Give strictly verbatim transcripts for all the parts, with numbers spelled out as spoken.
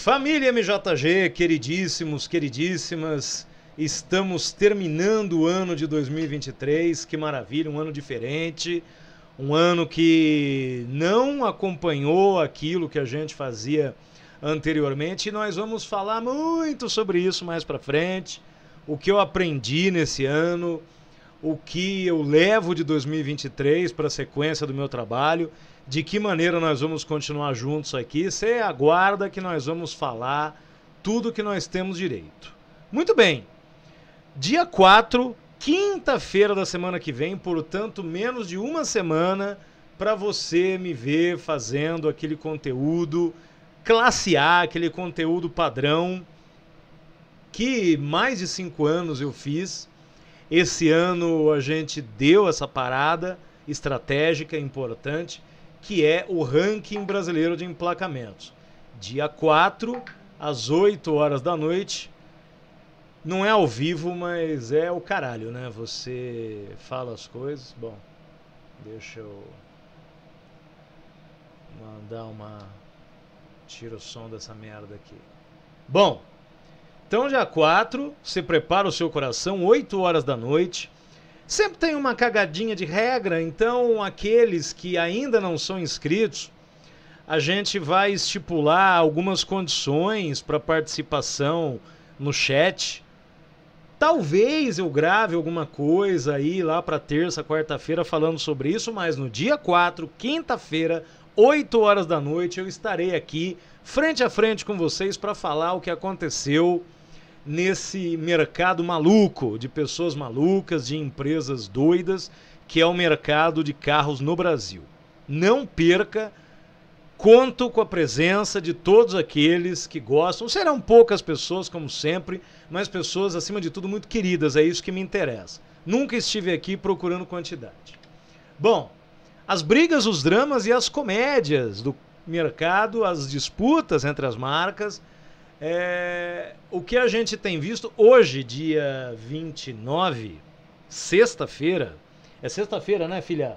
Família M J G, queridíssimos, queridíssimas, estamos terminando o ano de dois mil e vinte e três, que maravilha, um ano diferente, um ano que não acompanhou aquilo que a gente fazia anteriormente, e nós vamos falar muito sobre isso mais pra frente, o que eu aprendi nesse ano, o que eu levo de dois mil e vinte e três para a sequência do meu trabalho, de que maneira nós vamos continuar juntos aqui. Você aguarda que nós vamos falar tudo que nós temos direito. Muito bem, dia quatro, quinta-feira da semana que vem, portanto menos de uma semana para você me ver fazendo aquele conteúdo classe A, aquele conteúdo padrão que mais de cinco anos eu fiz. Esse ano a gente deu essa parada estratégica importante, que é o ranking brasileiro de emplacamentos. Dia quatro, às oito horas da noite. Não é ao vivo, mas é o caralho, né? Você fala as coisas. Bom, deixa eu mandar uma... Tira o som dessa merda aqui. Bom, então dia quatro, você prepara o seu coração, oito horas da noite. Sempre tem uma cagadinha de regra, então aqueles que ainda não são inscritos, a gente vai estipular algumas condições para participação no chat. Talvez eu grave alguma coisa aí lá para terça, quarta-feira falando sobre isso, mas no dia quatro, quinta-feira, oito horas da noite, eu estarei aqui frente a frente com vocês para falar o que aconteceu nesse mercado maluco, de pessoas malucas, de empresas doidas, que é o mercado de carros no Brasil. Não perca, conto com a presença de todos aqueles que gostam. Serão poucas pessoas, como sempre, mas pessoas, acima de tudo, muito queridas, é isso que me interessa. Nunca estive aqui procurando quantidade. Bom, as brigas, os dramas e as comédias do mercado, as disputas entre as marcas. É, o que a gente tem visto hoje, dia vinte e nove, sexta-feira. É sexta-feira, né, filha?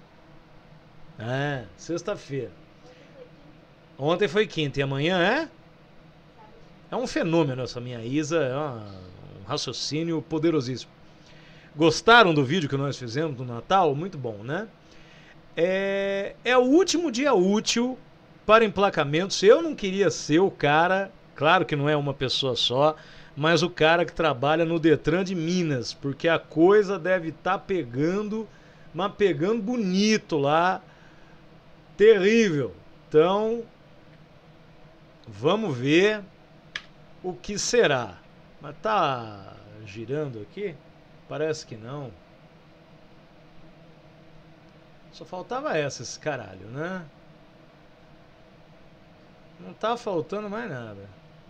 É, sexta-feira. Ontem foi quinta e amanhã é? É um fenômeno essa minha Isa, é uma, um raciocínio poderosíssimo. Gostaram do vídeo que nós fizemos do Natal? Muito bom, né? É, é o último dia útil para emplacamentos. Eu não queria ser o cara... Claro que não é uma pessoa só, mas o cara que trabalha no Detran de Minas, porque a coisa deve estar pegando, mas pegando bonito lá, terrível. Então, vamos ver o que será. Mas tá girando aqui? Parece que não. Só faltava essa, esse caralho, né? Não tá faltando mais nada.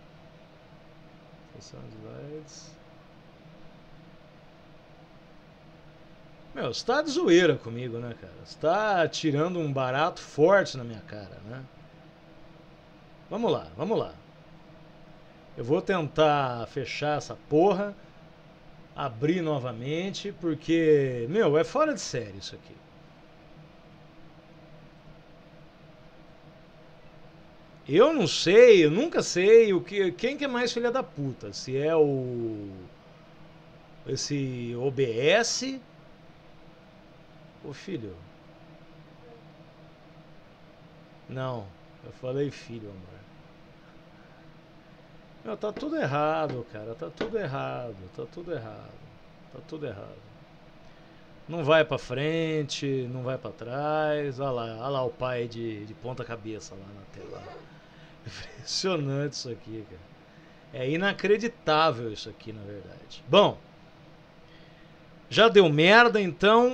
Meu, você tá de zoeira comigo, né, cara? Você tá tirando um barato forte na minha cara, né? Vamos lá, vamos lá. Eu vou tentar fechar essa porra, abrir novamente, porque, meu, é fora de série isso aqui. Eu não sei, eu nunca sei o que, quem que é mais filha da puta. Se é o... Esse O B S... Ô filho... Não, eu falei filho, amor. Meu, tá tudo errado, cara. Tá tudo errado, tá tudo errado. Tá tudo errado. Não vai pra frente, não vai pra trás. Olha lá, olha lá o pai de, de ponta cabeça lá na tela. Impressionante isso aqui, cara. É inacreditável isso aqui, na verdade. Bom, já deu merda, então.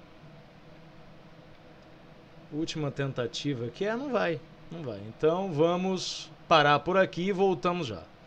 Última tentativa aqui. É, não vai, não vai. Então vamos parar por aqui e voltamos já.